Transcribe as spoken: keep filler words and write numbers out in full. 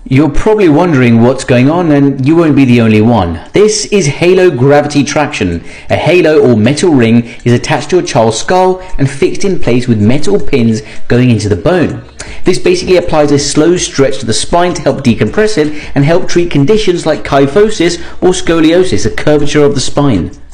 You're probably wondering what's going on, and you won't be the only one. This is halo gravity traction. A halo or metal ring is attached to a child's skull and fixed in place with metal pins going into the bone. This basically applies a slow stretch to the spine to help decompress it and help treat conditions like kyphosis or scoliosis, a curvature of the spine.